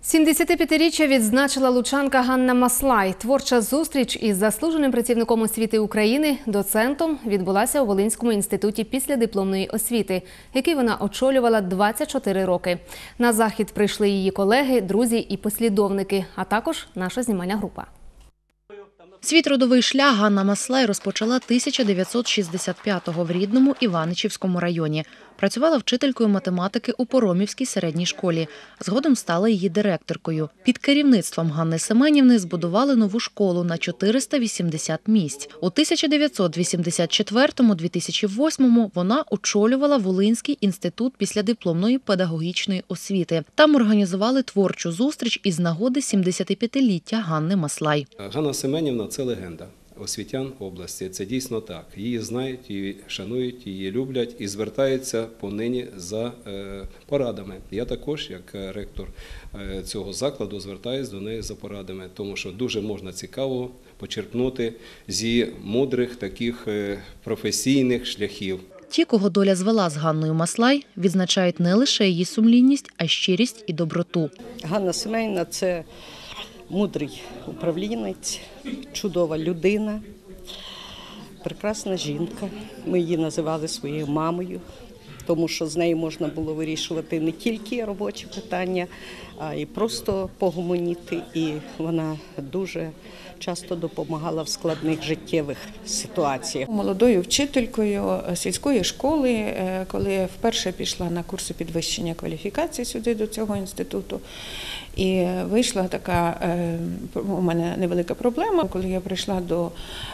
75-річчя відзначила лучанка Ганна Маслай. Творча зустріч із заслуженим працівником освіти України, доцентом, відбулася у Волинському інституті післядипломної освіти, який вона очолювала 24 роки. На захід прийшли її колеги, друзі і послідовники, а також наша знімальна група. Свій трудовий шлях Ганна Маслай розпочала 1965-го в рідному Іваничівському районі. Працювала вчителькою математики у Поромівській середній школі. Згодом стала її директоркою. Під керівництвом Ганни Семенівни збудували нову школу на 480 місць. У 1984-2008 вона очолювала Волинський інститут післядипломної педагогічної освіти. Там організували творчу зустріч із нагоди 75-ліття Ганни Маслай. Ганна Семенівна – це легенда освітян області. Це дійсно так. Її знають, її шанують, її люблять і звертаються понині за порадами. Я також, як ректор цього закладу, звертаюся до неї за порадами, тому що дуже можна цікаво почерпнути з її мудрих таких професійних шляхів. Ті, кого доля звела з Ганною Маслай, відзначають не лише її сумлінність, а й щирість і доброту. Ганна Семенівна – це мудрий управлінець, чудова людина, прекрасна жінка. Ми її називали своєю мамою, тому що з нею можна було вирішувати не тільки робочі питання, а й просто погомоніти. І вона дуже часто допомагала в складних життєвих ситуаціях. Молодою вчителькою сільської школи, коли вперше пішла на курси підвищення кваліфікації сюди, до цього інституту, і вийшла така, у мене невелика проблема, коли я прийшла до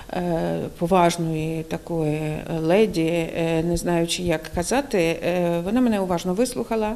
поважної такої леді, не знаючи, як казати, вона мене уважно вислухала,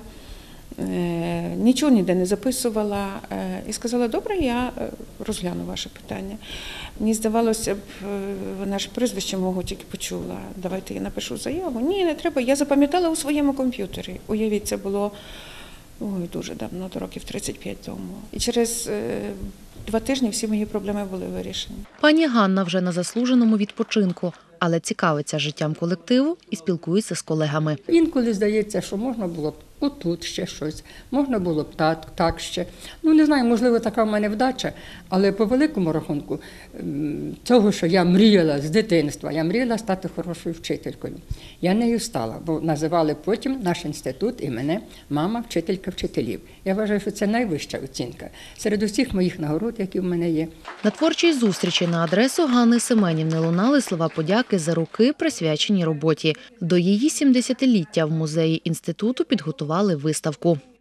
нічого ніде не записувала і сказала: добре, я розгляну ваше питання. Мені здавалося б, вона ж прізвище мого тільки почула, давайте я напишу заяву. Ні, не треба, я запам'ятала у своєму комп'ютері. Уявіть, це було дуже давно, років 35 тому. І через 2 тижні всі мої проблеми були вирішені. Пані Ганна вже на заслуженому відпочинку, але цікавиться життям колективу і спілкується з колегами. Інколи здається, що можна було б отут ще щось, можна було б так ще. Не знаю, можливо, така в мене вдача, але по великому рахунку того, що я мріяла з дитинства, я мріяла стати хорошою вчителькою. Я нею стала, бо називали потім наш інститут і мене мама вчителька вчителів. Я вважаю, що це найвища оцінка серед усіх моїх нагород, які в мене є. На творчій зустрічі на адресу Ганни Семенівни лунали слова подяки за роки, присвячені роботі. До її 70-ліття в музеї інституту підготували виставку.